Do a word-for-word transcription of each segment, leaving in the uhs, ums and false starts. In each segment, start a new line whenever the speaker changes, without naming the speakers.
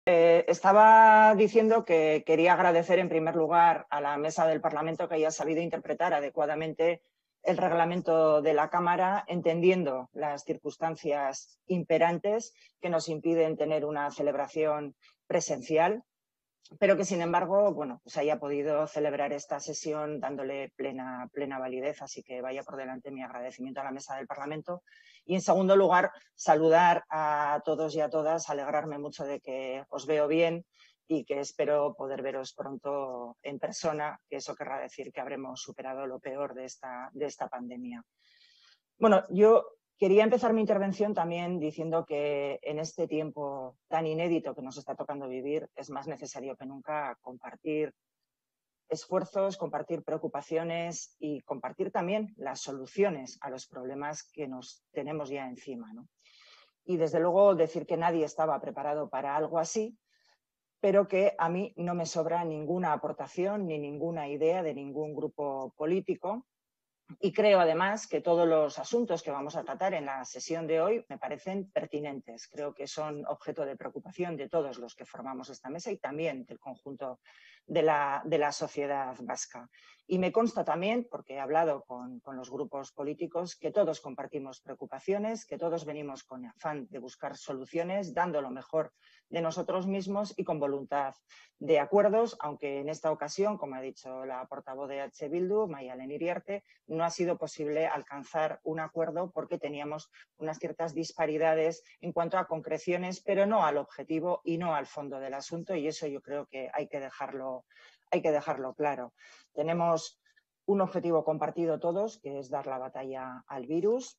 Eh, estaba diciendo que quería agradecer en primer lugar a la Mesa del Parlamento que haya sabido interpretar adecuadamente el reglamento de la Cámara, entendiendo las circunstancias imperantes que nos impiden tener una celebración presencial, pero que, sin embargo, bueno, pues haya podido celebrar esta sesión dándole plena, plena validez. Así que vaya por delante mi agradecimiento a la Mesa del Parlamento. Y, en segundo lugar, saludar a todos y a todas, alegrarme mucho de que os veo bien y que espero poder veros pronto en persona, que eso querrá decir que habremos superado lo peor de esta, de esta pandemia. Bueno, yo quería empezar mi intervención también diciendo que en este tiempo tan inédito que nos está tocando vivir es más necesario que nunca compartir esfuerzos, compartir preocupaciones y compartir también las soluciones a los problemas que nos tenemos ya encima, ¿no? Y desde luego decir que nadie estaba preparado para algo así, pero que a mí no me sobra ninguna aportación ni ninguna idea de ningún grupo político. Y creo, además, que todos los asuntos que vamos a tratar en la sesión de hoy me parecen pertinentes. Creo que son objeto de preocupación de todos los que formamos esta mesa y también del conjunto de la, de la sociedad vasca. Y me consta también, porque he hablado con, con los grupos políticos, que todos compartimos preocupaciones, que todos venimos con afán de buscar soluciones, dando lo mejor de nosotros mismos y con voluntad de acuerdos, aunque en esta ocasión, como ha dicho la portavoz de H. Bildu, Maialen Iriarte, no ha sido posible alcanzar un acuerdo porque teníamos unas ciertas disparidades en cuanto a concreciones, pero no al objetivo y no al fondo del asunto, y eso yo creo que hay que dejarlo, hay que dejarlo claro. Tenemos un objetivo compartido todos, que es dar la batalla al virus,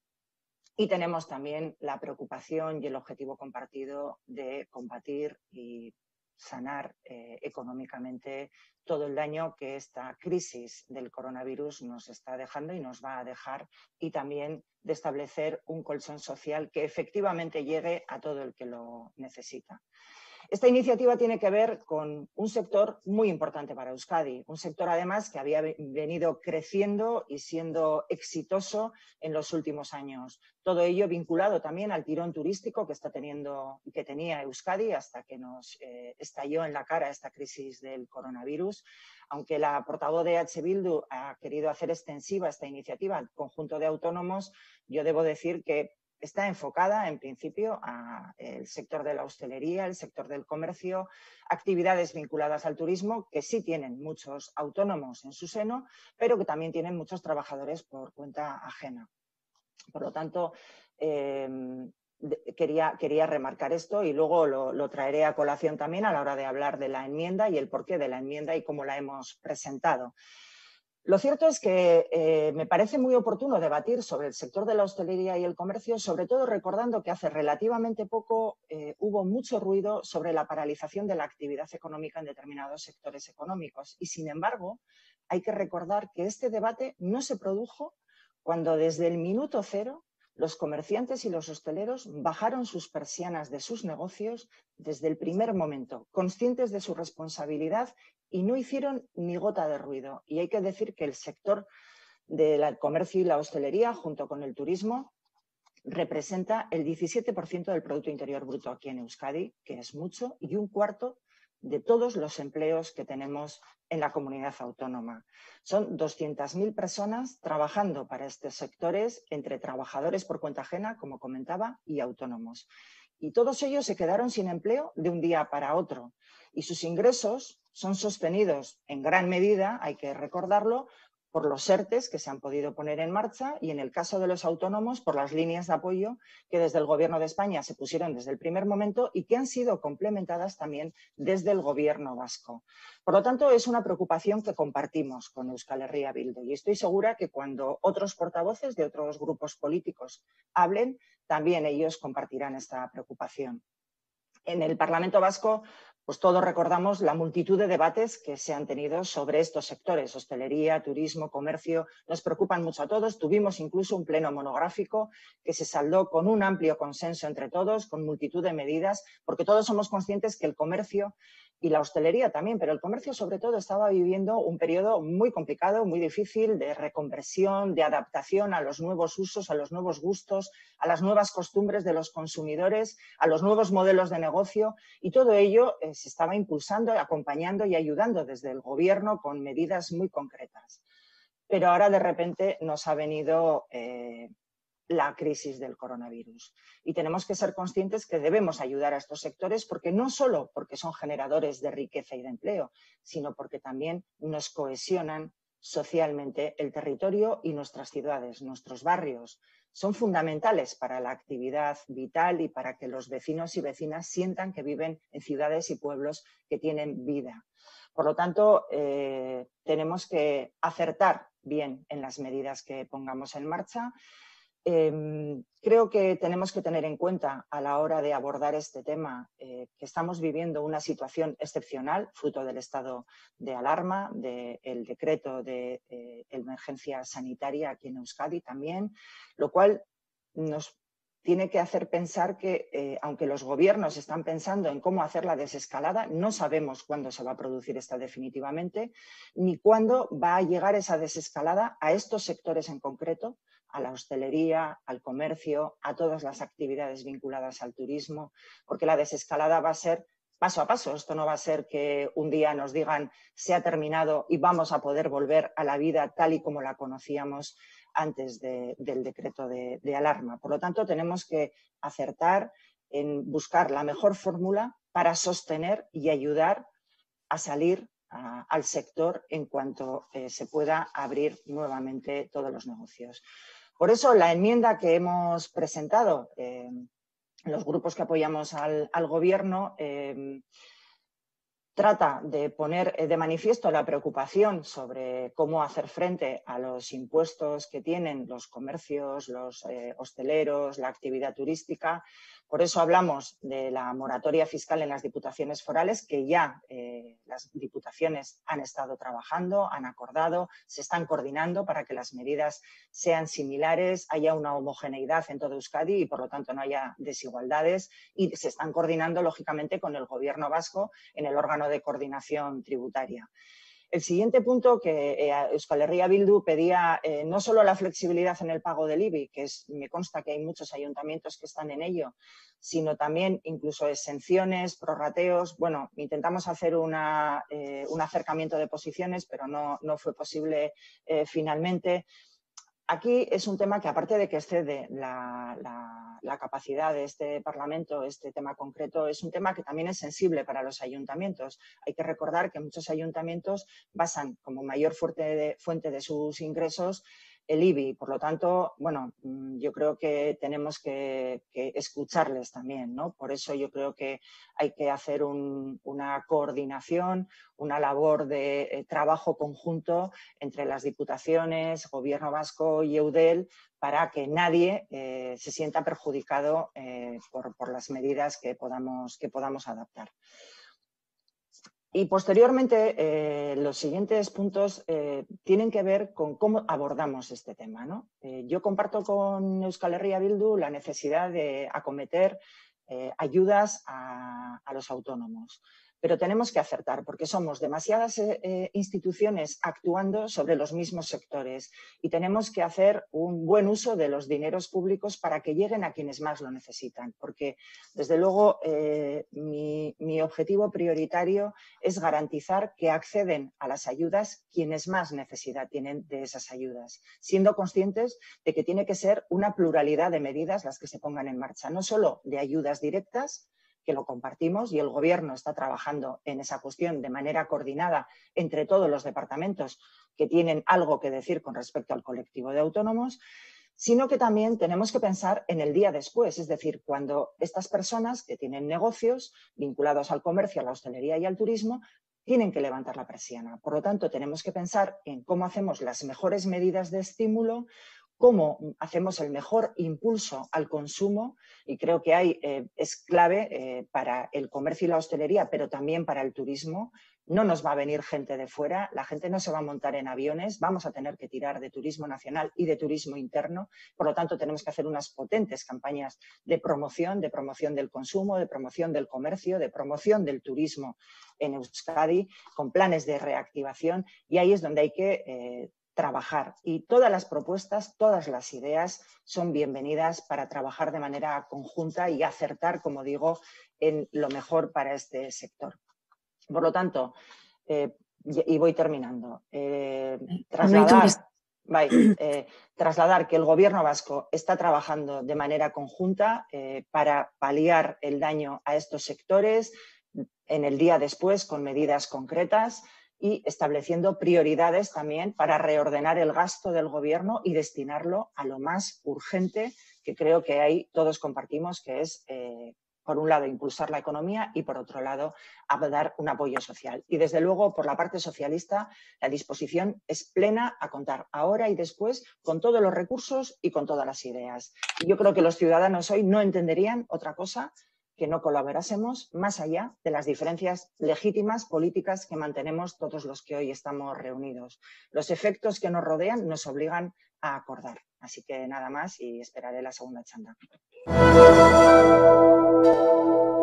y tenemos también la preocupación y el objetivo compartido de combatir y sanar eh, económicamente todo el daño que esta crisis del coronavirus nos está dejando y nos va a dejar, y también de establecer un colchón social que efectivamente llegue a todo el que lo necesita. Esta iniciativa tiene que ver con un sector muy importante para Euskadi, un sector además que había venido creciendo y siendo exitoso en los últimos años. Todo ello vinculado también al tirón turístico que está teniendo y que tenía Euskadi hasta que nos eh, estalló en la cara esta crisis del coronavirus. Aunque la portavoz de H. Bildu ha querido hacer extensiva esta iniciativa al conjunto de autónomos, yo debo decir que está enfocada, en principio, al sector de la hostelería, el sector del comercio, actividades vinculadas al turismo, que sí tienen muchos autónomos en su seno, pero que también tienen muchos trabajadores por cuenta ajena. Por lo tanto, eh, quería, quería remarcar esto y luego lo, lo traeré a colación también a la hora de hablar de la enmienda y el porqué de la enmienda y cómo la hemos presentado. Lo cierto es que eh, me parece muy oportuno debatir sobre el sector de la hostelería y el comercio, sobre todo recordando que hace relativamente poco eh, hubo mucho ruido sobre la paralización de la actividad económica en determinados sectores económicos. Y, sin embargo, hay que recordar que este debate no se produjo cuando desde el minuto cero los comerciantes y los hosteleros bajaron sus persianas de sus negocios desde el primer momento, conscientes de su responsabilidad, y no hicieron ni gota de ruido. Y hay que decir que el sector del comercio y la hostelería, junto con el turismo, representa el diecisiete por ciento del Producto Interior Bruto aquí en Euskadi, que es mucho, y un cuarto de todos los empleos que tenemos en la comunidad autónoma. Son doscientas mil personas trabajando para estos sectores, entre trabajadores por cuenta ajena, como comentaba, y autónomos. Y todos ellos se quedaron sin empleo de un día para otro. Y sus ingresos son sostenidos en gran medida, hay que recordarlo, por los ERTEs que se han podido poner en marcha y, en el caso de los autónomos, por las líneas de apoyo que desde el Gobierno de España se pusieron desde el primer momento y que han sido complementadas también desde el Gobierno vasco. Por lo tanto, es una preocupación que compartimos con Euskal Herria Bildu, y estoy segura que cuando otros portavoces de otros grupos políticos hablen, también ellos compartirán esta preocupación. En el Parlamento Vasco pues todos recordamos la multitud de debates que se han tenido sobre estos sectores, hostelería, turismo, comercio, nos preocupan mucho a todos. Tuvimos incluso un pleno monográfico que se saldó con un amplio consenso entre todos, con multitud de medidas, porque todos somos conscientes que el comercio y la hostelería también, pero el comercio sobre todo estaba viviendo un periodo muy complicado, muy difícil de reconversión, de adaptación a los nuevos usos, a los nuevos gustos, a las nuevas costumbres de los consumidores, a los nuevos modelos de negocio, y todo ello eh, se estaba impulsando, acompañando y ayudando desde el gobierno con medidas muy concretas. Pero ahora de repente nos ha venido eh, la crisis del coronavirus. Y tenemos que ser conscientes que debemos ayudar a estos sectores porque no solo porque son generadores de riqueza y de empleo, sino porque también nos cohesionan socialmente el territorio y nuestras ciudades, nuestros barrios. Son fundamentales para la actividad vital y para que los vecinos y vecinas sientan que viven en ciudades y pueblos que tienen vida. Por lo tanto, eh, tenemos que acertar bien en las medidas que pongamos en marcha. Eh, creo que tenemos que tener en cuenta a la hora de abordar este tema eh, que estamos viviendo una situación excepcional, fruto del estado de alarma, del decreto de eh, emergencia sanitaria aquí en Euskadi también, lo cual nos tiene que hacer pensar que, eh, aunque los gobiernos están pensando en cómo hacer la desescalada, no sabemos cuándo se va a producir esta definitivamente, ni cuándo va a llegar esa desescalada a estos sectores en concreto, a la hostelería, al comercio, a todas las actividades vinculadas al turismo, porque la desescalada va a ser paso a paso. Esto no va a ser que un día nos digan se ha terminado y vamos a poder volver a la vida tal y como la conocíamos antes de, del decreto de, de alarma. Por lo tanto, tenemos que acertar en buscar la mejor fórmula para sostener y ayudar a salir a, al sector en cuanto eh, se pueda abrir nuevamente todos los negocios. Por eso, la enmienda que hemos presentado, eh, los grupos que apoyamos al, al Gobierno, eh, trata de poner de manifiesto la preocupación sobre cómo hacer frente a los impuestos que tienen los comercios, los eh, hosteleros, la actividad turística. Por eso hablamos de la moratoria fiscal en las diputaciones forales, que ya eh, las diputaciones han estado trabajando, han acordado, se están coordinando para que las medidas sean similares, haya una homogeneidad en todo Euskadi y, por lo tanto, no haya desigualdades. Y se están coordinando, lógicamente, con el Gobierno vasco en el órgano de coordinación tributaria. El siguiente punto, que eh, Euskal Herria Bildu pedía eh, no solo la flexibilidad en el pago del I B I, que es, me consta que hay muchos ayuntamientos que están en ello, sino también incluso exenciones, prorrateos. Bueno, intentamos hacer una, eh, un acercamiento de posiciones, pero no, no fue posible eh, finalmente. Aquí es un tema que, aparte de que excede la, la, la capacidad de este Parlamento, este tema concreto, es un tema que también es sensible para los ayuntamientos. Hay que recordar que muchos ayuntamientos basan como mayor fuente de, fuente de sus ingresos el I B I. Por lo tanto, bueno, yo creo que tenemos que, que escucharles también, ¿no? Por eso yo creo que hay que hacer un, una coordinación, una labor de eh, trabajo conjunto entre las diputaciones, Gobierno vasco y Eudel, para que nadie eh, se sienta perjudicado eh, por, por las medidas que podamos, que podamos adaptar. Y posteriormente, eh, los siguientes puntos eh, tienen que ver con cómo abordamos este tema, ¿no? Eh, yo comparto con Euskal Herria Bildu la necesidad de acometer eh, ayudas a, a los autónomos. Pero tenemos que acertar porque somos demasiadas eh, instituciones actuando sobre los mismos sectores y tenemos que hacer un buen uso de los dineros públicos para que lleguen a quienes más lo necesitan. Porque, desde luego, eh, mi, mi objetivo prioritario es garantizar que acceden a las ayudas quienes más necesidad tienen de esas ayudas, siendo conscientes de que tiene que ser una pluralidad de medidas las que se pongan en marcha, no solo de ayudas directas, que lo compartimos y el Gobierno está trabajando en esa cuestión de manera coordinada entre todos los departamentos que tienen algo que decir con respecto al colectivo de autónomos, sino que también tenemos que pensar en el día después, es decir, cuando estas personas que tienen negocios vinculados al comercio, a la hostelería y al turismo tienen que levantar la persiana. Por lo tanto, tenemos que pensar en cómo hacemos las mejores medidas de estímulo, cómo hacemos el mejor impulso al consumo, y creo que hay, eh, es clave eh, para el comercio y la hostelería, pero también para el turismo. No nos va a venir gente de fuera, la gente no se va a montar en aviones, vamos a tener que tirar de turismo nacional y de turismo interno, por lo tanto tenemos que hacer unas potentes campañas de promoción, de promoción del consumo, de promoción del comercio, de promoción del turismo en Euskadi, con planes de reactivación, y ahí es donde hay que eh, trabajar. Y todas las propuestas, todas las ideas son bienvenidas para trabajar de manera conjunta y acertar, como digo, en lo mejor para este sector. Por lo tanto, eh, y voy terminando, eh, trasladar, bye, eh, trasladar que el Gobierno vasco está trabajando de manera conjunta eh, para paliar el daño a estos sectores en el día después con medidas concretas y estableciendo prioridades también para reordenar el gasto del Gobierno y destinarlo a lo más urgente, que creo que ahí todos compartimos, que es, eh, por un lado, impulsar la economía y, por otro lado, dar un apoyo social. Y, desde luego, por la parte socialista, la disposición es plena a contar ahora y después con todos los recursos y con todas las ideas. Y yo creo que los ciudadanos hoy no entenderían otra cosa que no colaborásemos más allá de las diferencias legítimas políticas que mantenemos todos los que hoy estamos reunidos. Los efectos que nos rodean nos obligan a acordar. Así que nada más y esperaré la segunda chanda.